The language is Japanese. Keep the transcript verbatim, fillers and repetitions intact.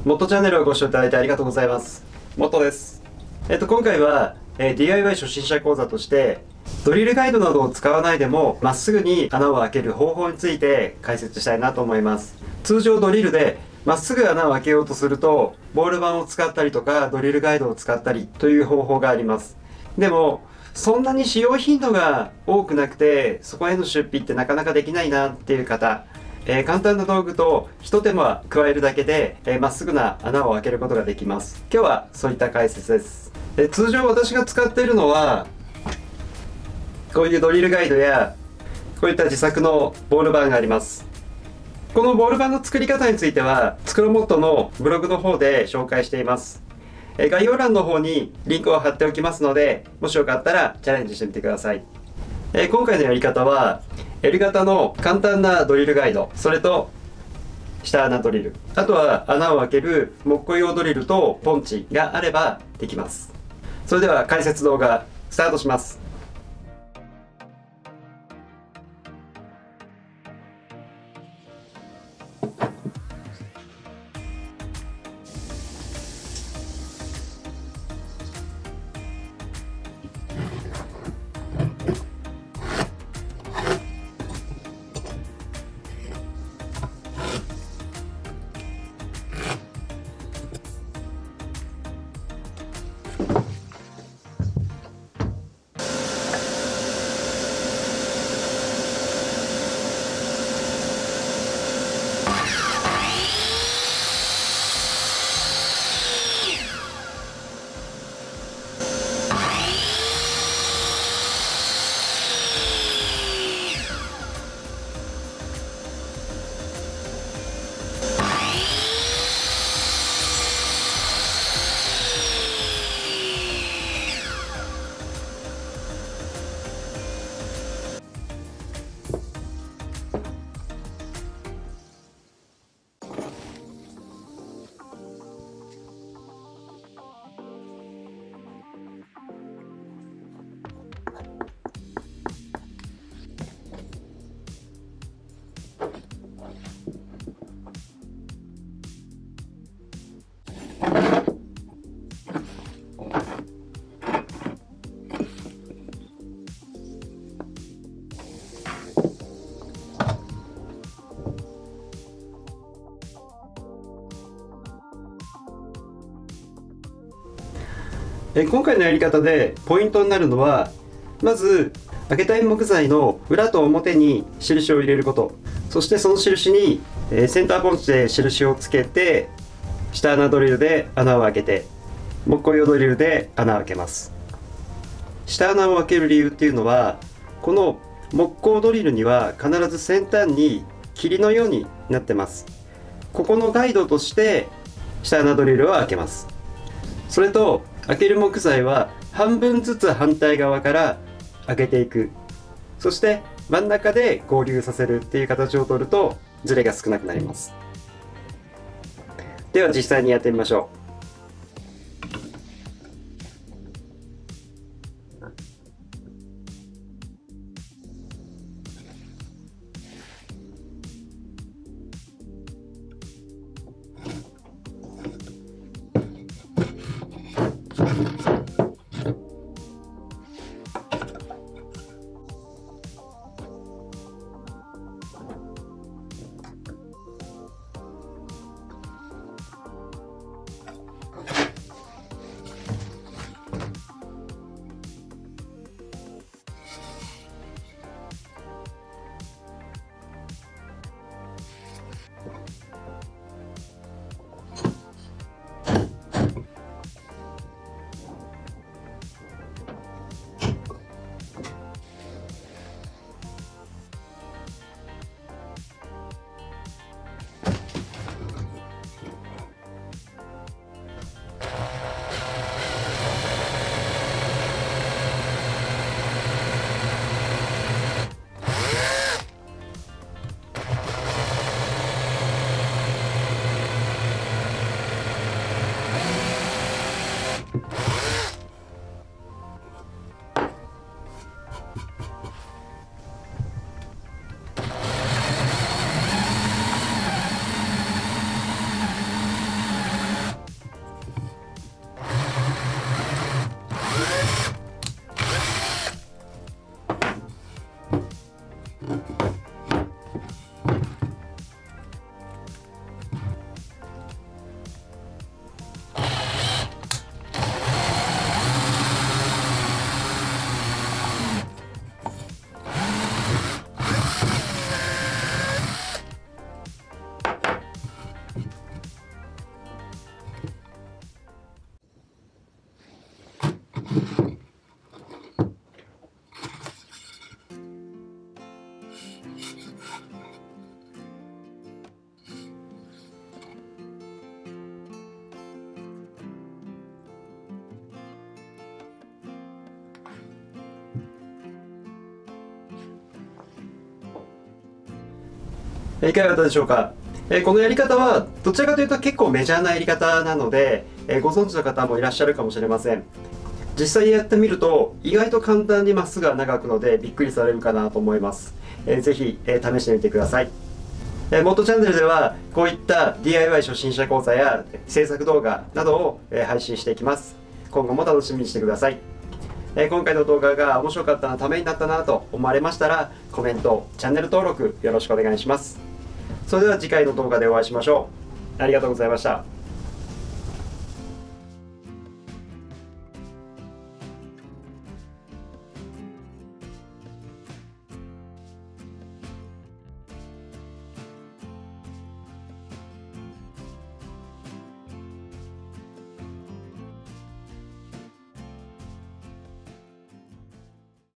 モットチャンネルをご視聴いただいてありがとうございます。モットです。えっと、今回は、えー、ディーアイワイ 初心者講座として、ドリルガイドなどを使わないでも、まっすぐに穴を開ける方法について解説したいなと思います。通常ドリルで、まっすぐ穴を開けようとすると、ボール板を使ったりとか、ドリルガイドを使ったりという方法があります。でも、そんなに使用頻度が多くなくて、そこへの出費ってなかなかできないなっていう方、えー、簡単な道具と一手間加えるだけで、えー、まっすぐな穴を開けることができます。今日はそういった解説です。で、通常私が使っているのは、こういうドリルガイドや、こういった自作のボール板があります。このボール板の作り方については、スクロモットのブログの方で紹介しています。えー、概要欄の方にリンクを貼っておきますので、もしよかったらチャレンジしてみてください。えー、今回のやり方は、L 型の簡単なドリルガイド、それと下穴ドリル、あとは穴を開ける木工用ドリルとポンチがあればできます。それでは解説動画スタートします。え今回のやり方でポイントになるのは、まず開けたい木材の裏と表に印を入れること、そしてその印にえセンターポンチで印をつけて、下穴ドリルで穴を開けて、木工用ドリルで穴を開けます。下穴を開ける理由っていうのは、この木工ドリルには必ず先端に霧のようになってます。ここのガイドとして下穴ドリルを開けます。それと開ける木材は半分ずつ反対側から開けていく、そして真ん中で合流させるっていう形を取るとズレが少なくなります。では実際にやってみましょう。 いかがだったでしょうか。えーこのやり方はどちらかというと結構メジャーなやり方なので、えーご存知の方もいらっしゃるかもしれません。実際やってみると意外と簡単にまっすぐ穴が開くのでびっくりされるかなと思います。えーぜひ、えー試してみてください。えー、モットチャンネルではこういった ディーアイワイ 初心者講座や制作動画などを、えー配信していきます。今後も楽しみにしてください。えー今回の動画が面白かったな、ためになったなと思われましたらコメント、チャンネル登録よろしくお願いします。それでは次回の動画でお会いしましょう。ありがとうございました。